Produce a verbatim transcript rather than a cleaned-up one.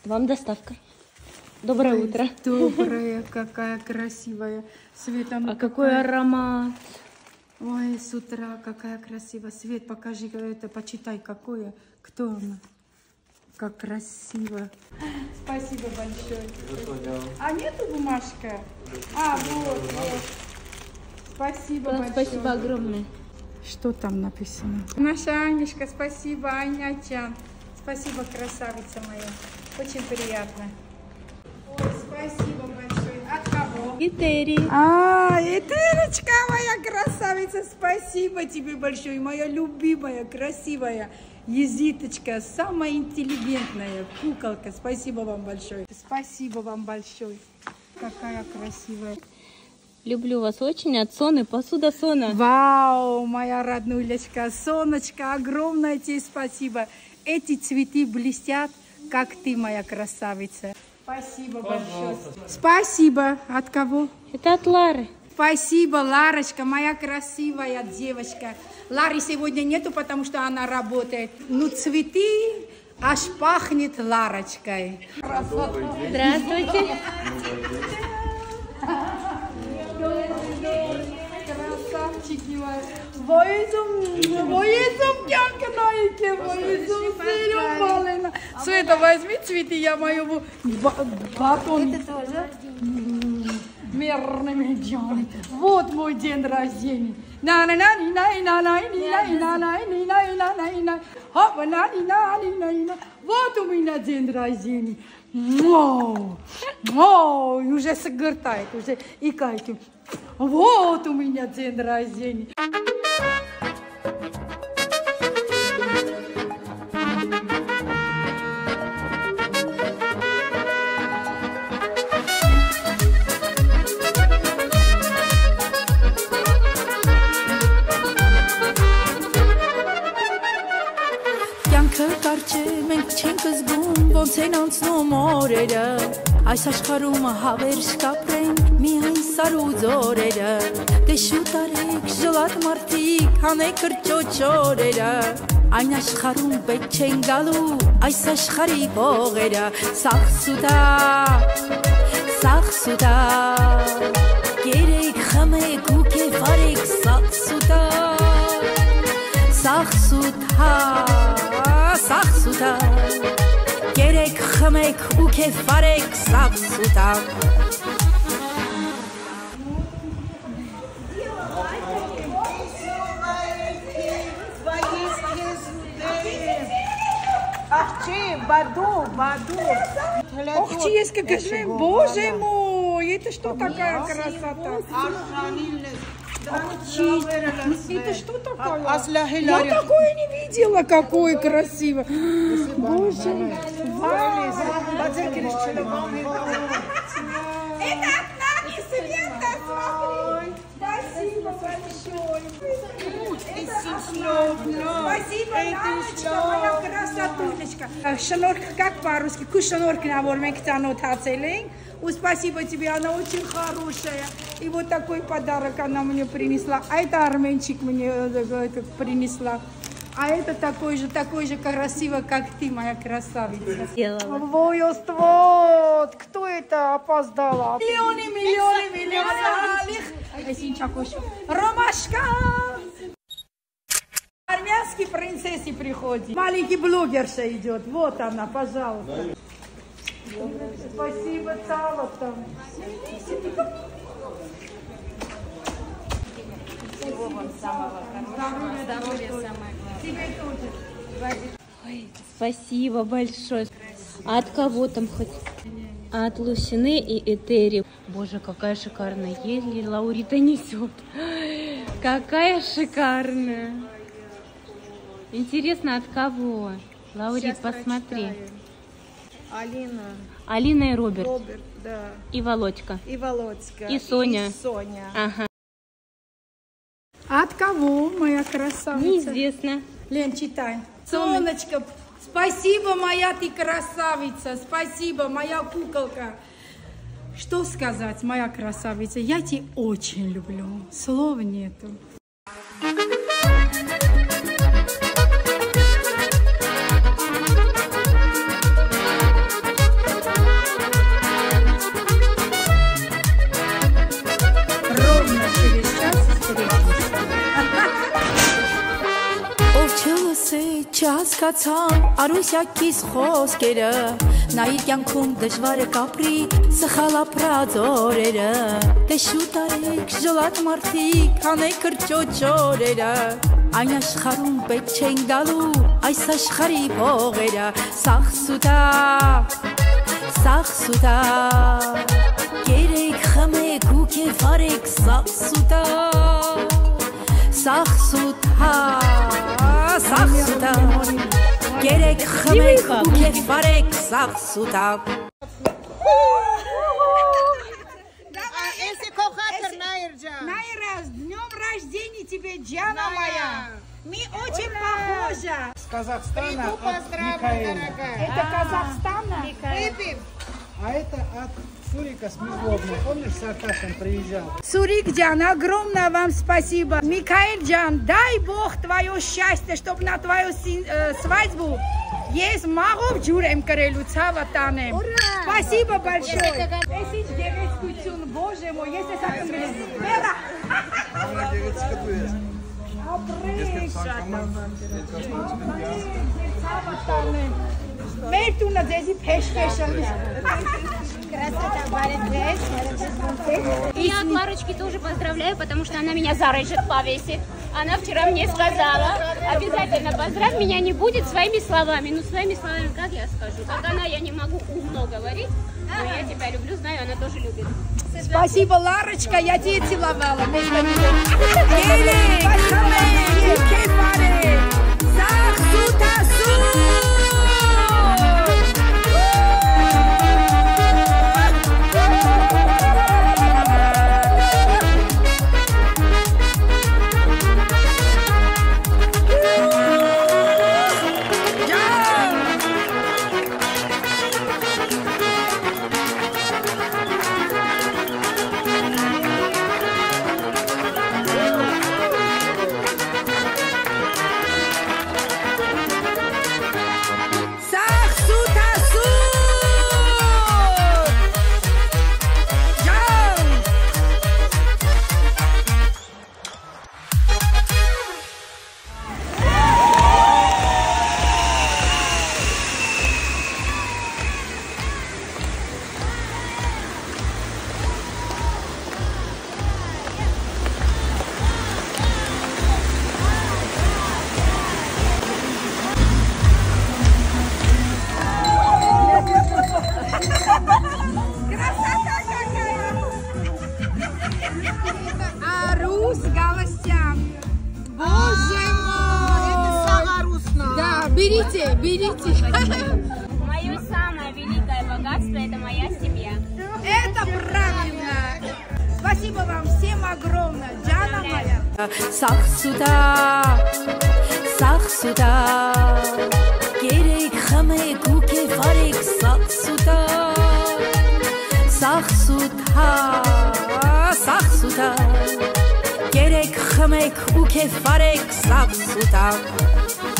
Вам доставка. Доброе Ой, утро. Доброе, какая красивая. Света, ну а какой какая... аромат. Ой, с утра какая красивая. Свет, покажи это, почитай, какое. Кто она? Как красиво. Спасибо большое. А нету бумажка? А, вот, вот. Спасибо большое. Спасибо огромное. Что там написано? Наша Анечка, спасибо, Анячан. Спасибо, красавица моя. Очень приятно. Ой, спасибо большое. От кого? Этери. А, Этеречка моя красавица. Спасибо тебе большое, моя любимая, красивая. Езиточка, самая интеллигентная куколка. Спасибо вам большое. Спасибо вам большое. Какая красивая. Люблю вас очень от Соны, посуда Сона. Вау, моя роднулечка, Соночка, огромное тебе спасибо. Эти цветы блестят, как ты, моя красавица. Спасибо большое. Спасибо. От кого? Это от Лары. Спасибо, Ларочка, моя красивая девочка. Лары сегодня нету, потому что она работает. Ну, цветы аж пахнет Ларочкой. Здравствуйте. Красавчики мои. Воизум, воизум, кянканайки, воизум, серебалина. Света, возьми цветы, я мою батон. Это тоже? Мерными делами. Вот мой день рождения. На на на на на на на на на на на на на Хопа на на на на. Вот у меня день рождения. Вау, вау, уже согортает, уже икает. Вот у меня день рождения. Մենք չենք զգում ոնց են անցնում օրերը այս աշխարհում հավերժ կապրեն միայն սար ու ձորերը դե շուտ արեք ժլատ մարդիկ հանեք կրճոճ օրերը այն աշխարհում պետք չեն գալու այս աշխարհի ողերը սաղ սուտա սաղ սուտա երեք խմեք ու կեվարեք սաղ սուտա սաղ սուտա Սաղ սուտա, երեք խմեք ու կեվ վարեք սաղ սուտա Αχчи, баду, баду. Ох, ческа, кажи, боже мой, это что такая красота? Это что такое? Я такое не видела, какое красиво. Боже мой. Это от нами, Света, смотри. Спасибо большое. Спасибо, Яночка, моя красотулечка. Шнурка, как по-русски? Кушнурка, наверное, мы к-то оцелим. Спасибо тебе, она очень хорошая. И вот такой подарок она мне принесла. А это арменчик мне это, принесла. А это такой же, такой же красивый, как ты, моя красавица. Воёст, вот. Кто это опоздала? Миллионы, миллионы, миллионы. Ромашка. Армянский принцессе приходит. Маленький блогерша идет. Вот она, пожалуйста. Спасибо, Талата. Всего вам самого хорошего. Здоровья самое главное. Тебе тоже. Ой, спасибо большое. А от кого там хоть? От Лусины и Этери. Боже, какая шикарная. Еле Лаурита несет. Какая шикарная. Интересно, от кого? Лаурит, посмотри. Алина. Алина и Роберт. Роберт, да. И Володька. И Володька. И Соня. И Соня. Ага. От кого, моя красавица? Неизвестно. Лен, читай. Сонечка, спасибо, моя ты красавица. Спасибо, моя куколка. Что сказать, моя красавица? Я тебя очень люблю. Слов нету. Հասկացամ Արուսյակիս խոսքերը Նա իր կյանքում դժվար է կապրի Սխալ ապրած օրերը Դե շուտ արեք ժլատ մարդիկ Հանեք կրճոճ օրերը Այն աշխարհում պետք չեն գալու Այս աշխարհի փողերը Սաղ սուտա Սաղ սուտա Երեք խմեք ու կեֆ արեք Սաղ սուտա Սաղ սուտա Սաղ սուտա Երեք խմեք ու կեֆ արեք Սաղ սուտա Найра, с днем рождения тебе, Диана моя! Мы очень похожи! С Казахстана Приду от поздравлю, Микаэля. дорогая. Это Казахстана? Выпьем. А это от Сурика Смизловна. Помнишь, с Аркашем приезжал? Сурик Джан, огромное вам спасибо. Микаэль Джан, дай Бог твое счастье, чтобы на твою э, свадьбу есть магов джурем карелю цаватане. Спасибо большое. Эсич девятскую, боже мой, если сакам билет. Вера! Мертуна дези пешкешали. И я от Ларочки тоже поздравляю, потому что она меня за рычаг повесит. Она вчера мне сказала, обязательно поздравь меня, не будет своими словами. Ну, своими словами, как я скажу? Как она, я не могу умно говорить, но я тебя люблю, знаю, она тоже любит. Спасибо, Ларочка, я тебя целовала. Гелик, хамей, кефаре, захсутасу. Берите, берите. Мое самое великое богатство – это моя семья. Это правильно. Спасибо вам всем огромное. Диана моя. Սաղ սուտա, սաղ սուտա Երեք խմեք ու կեֆ արեք Սաղ սուտա, սաղ սուտա, սաղ սուտա Երեք խմեք ու կեֆ արեք Սաղ սուտա